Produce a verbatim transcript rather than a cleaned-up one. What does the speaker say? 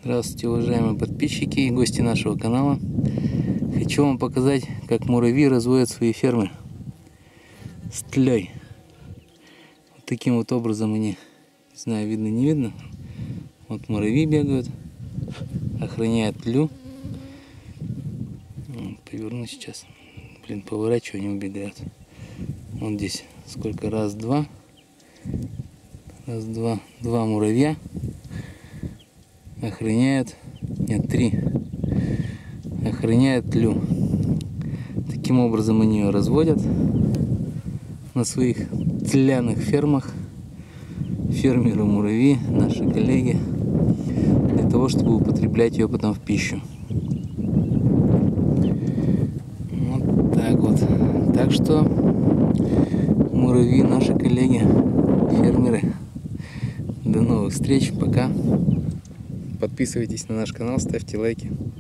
Здравствуйте, уважаемые подписчики и гости нашего канала. Хочу вам показать, как муравьи разводят свои фермы с тлей. Вот таким вот образом они, не знаю, видно, не видно. Вот муравьи бегают, охраняют тлю. Поверну сейчас. Блин, поворачиваю, они убегают. Вот здесь сколько? Раз, два. Раз, два. Два муравья охраняют. Нет, три. Охраняют тлю. Таким образом они ее разводят на своих тляных фермах. Фермеры муравьи, наши коллеги, для того, чтобы употреблять ее потом в пищу. Вот так вот. Так что муравьи, наши коллеги, фермеры. До новых встреч, пока. Подписывайтесь на наш канал, ставьте лайки.